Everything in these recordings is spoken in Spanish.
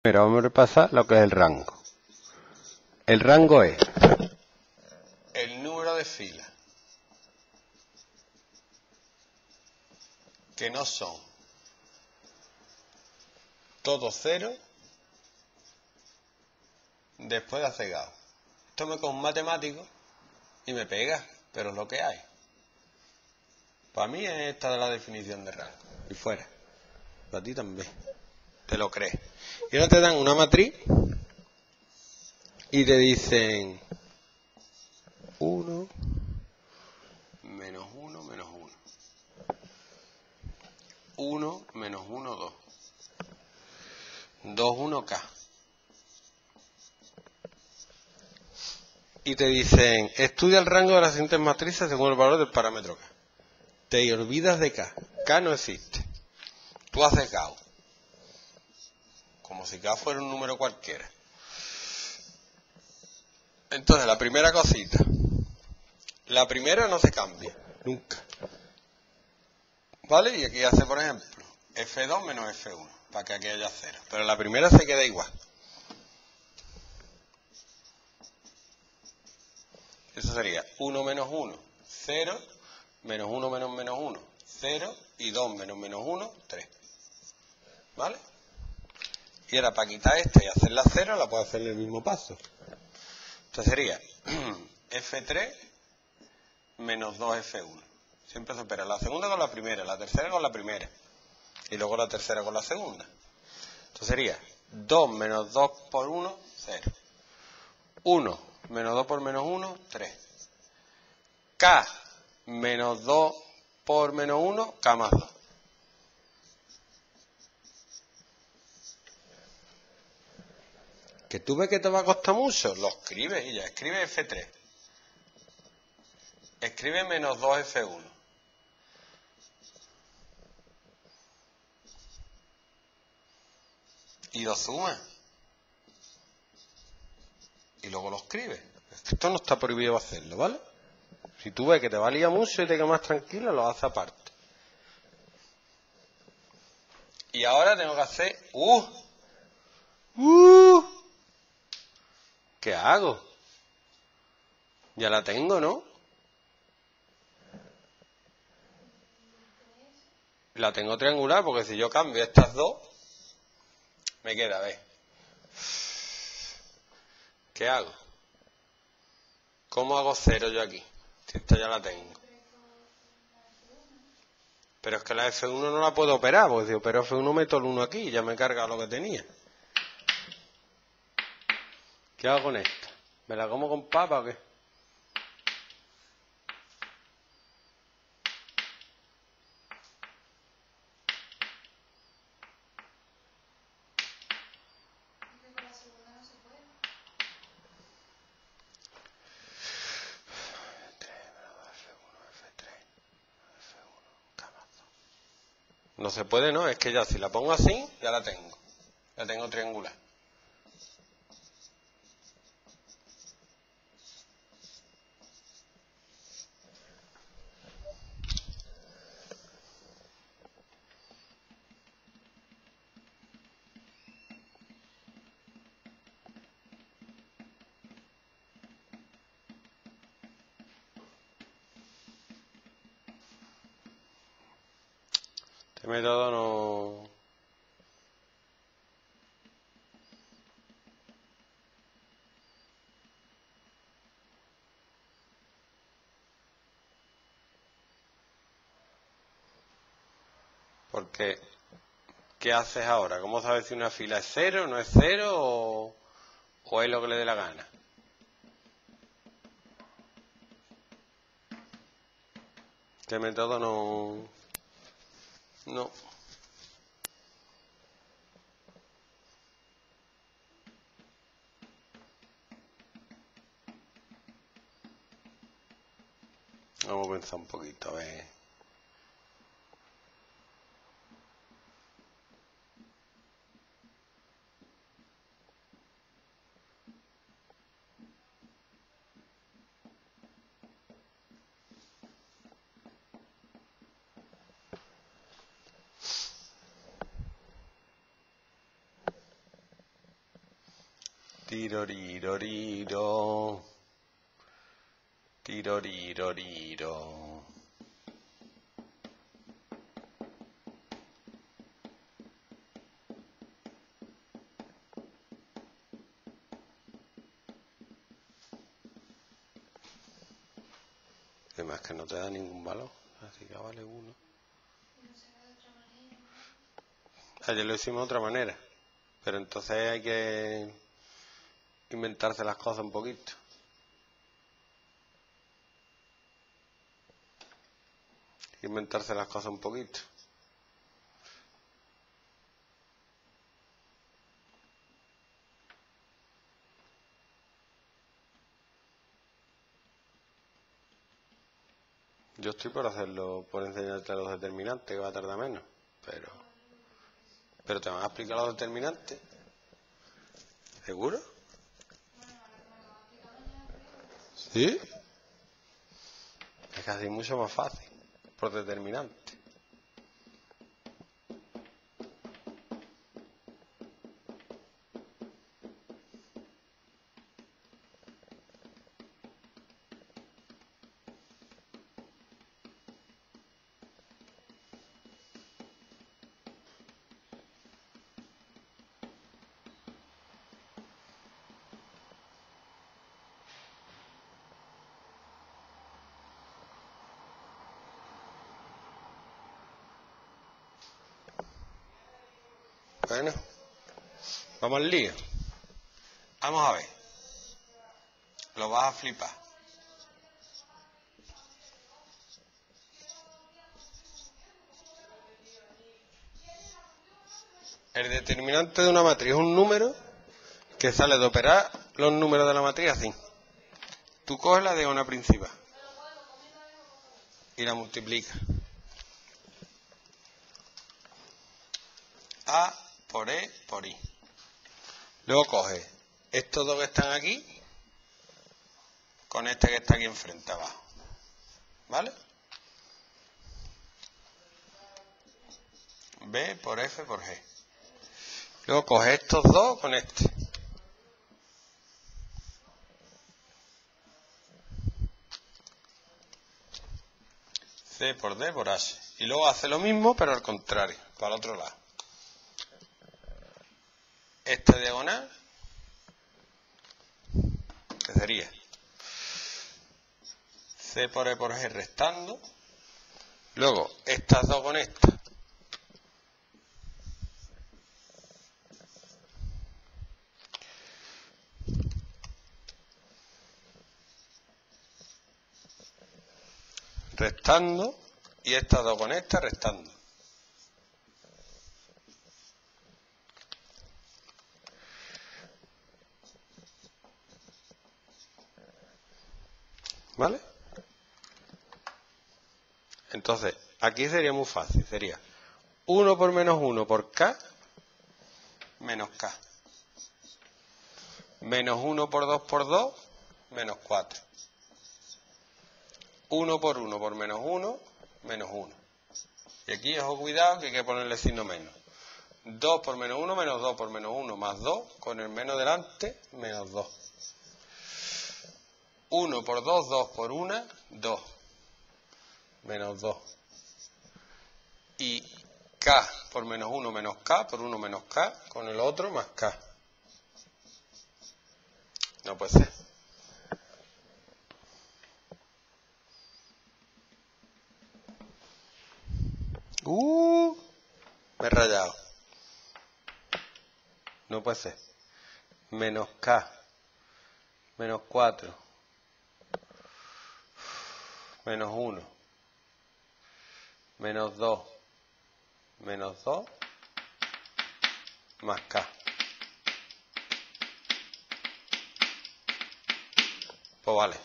Pero vamos a repasar lo que es el rango. El rango es el número de filas que no son todos ceros después de hacer gauss. Esto me coge un matemático y me pega, pero es lo que hay. Para mí es esta la definición de rango. Y fuera. Para ti también. Te lo crees. Y ahora te dan una matriz y te dicen 1, menos 1, menos 1. 1, menos 1, 2. 2, 1K. Y te dicen, estudia el rango de las siguientes matrices según el valor del parámetro K. Te olvidas de K. K no existe. Tú haces Gauss. Como si K fuera un número cualquiera. Entonces, la primera cosita. La primera no se cambia. Nunca. ¿Vale? Y aquí hace, por ejemplo, F2 menos F1. Para que aquí haya 0. Pero la primera se queda igual. Eso sería 1 menos 1, 0. Menos 1 menos menos 1, 0. Y 2 menos menos 1, 3. ¿Vale? Y ahora para quitar esta y hacerla 0, la puedo hacer en el mismo paso. Entonces sería F3 menos 2F1. Siempre se opera la segunda con la primera, la tercera con la primera. Y luego la tercera con la segunda. Entonces sería 2 menos 2 por 1, 0. 1 menos 2 por menos 1, 3. K menos 2 por menos 1, K más 2. Que tú ves que te va a costar mucho, lo escribes y ya. Escribe F3. Escribe menos 2F1. Y lo suma. Y luego lo escribes. Esto no está prohibido hacerlo, ¿vale? Si tú ves que te valía mucho y te quedas más tranquilo, lo haces aparte. Y ahora tengo que hacer... ¿Qué hago? Ya la tengo, ¿no? La tengo triangular porque si yo cambio estas dos, me queda, ¿ves? ¿Qué hago? ¿Cómo hago 0 yo aquí? Si esta ya la tengo. Pero es que la F1 no la puedo operar, porque si opero F1 meto el 1 aquí y ya me carga lo que tenía. ¿Qué hago con esta? ¿Me la como con papa o qué? No se puede, no, es que ya si la pongo así, ya la tengo. La tengo triangular. Este método no... Porque, ¿qué haces ahora? ¿Cómo sabes si una fila es 0, no es 0 o es lo que le dé la gana? Este método no... No. Vamos a pensar un poquito, a ver. Tiroriroriro. Tiroriroriro. Además que no te da ningún valor, así que vale 1. Ayer lo hicimos de otra manera, pero entonces hay que inventarse las cosas un poquito. Inventarse las cosas un poquito. Yo estoy por hacerlo, por enseñarte los determinantes, que va a tardar menos, pero te van a explicar los determinantes. ¿Seguro? ¿Sí? Es casi mucho más fácil, por determinante. Bueno, vamos al lío. Vamos a ver. Lo vas a flipar. El determinante de una matriz es un número que sale de operar los números de la matriz así. Tú coges la diagonal principal y la multiplicas. A por E por I. Luego coges estos dos que están aquí con este que está aquí enfrente abajo. ¿Vale? B por F por G. Luego coges estos dos con este. C por D por H. Y luego hace lo mismo, pero al contrario, para el otro lado. Esta diagonal, que sería C por E por G restando. Luego, estas dos con esta. Restando. Y estas dos con esta restando. ¿Vale? Entonces, aquí sería muy fácil. Sería 1 por menos 1 por K menos K. Menos 1 por 2, menos 4. 1 por 1 por menos 1, menos 1. Y aquí, ojo, cuidado, que hay que ponerle signo menos. 2 por menos 1, menos 2 por menos 1, más 2, con el menos delante, menos 2. 1 por 2, 2 por 1, 2. Menos 2. Y K por menos 1 menos K, por 1 menos K, con el otro más K. No puede ser. Me he rayado. No puede ser. Menos K. Menos 4. Menos 1. Menos 2. Menos 2. Más K. Pues vale.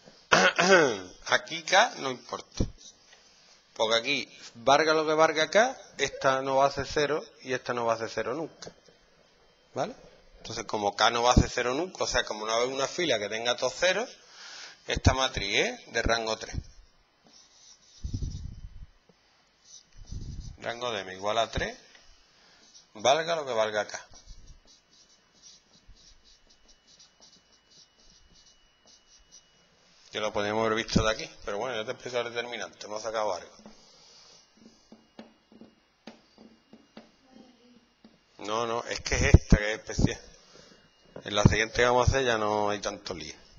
Aquí K no importa. Porque aquí, valga lo que valga acá, esta no va a ser 0 y esta no va a ser 0 nunca. ¿Vale? Entonces, como K no va a ser 0 nunca, o sea, como no va a haber una fila que tenga todos ceros, esta matriz es de rango 3. Rango de m igual a 3, valga lo que valga acá. Que lo podemos haber visto de aquí, pero bueno, ya te explico el determinante, hemos sacado algo. No, es que es esta que es especial. En la siguiente que vamos a hacer ya no hay tanto lío.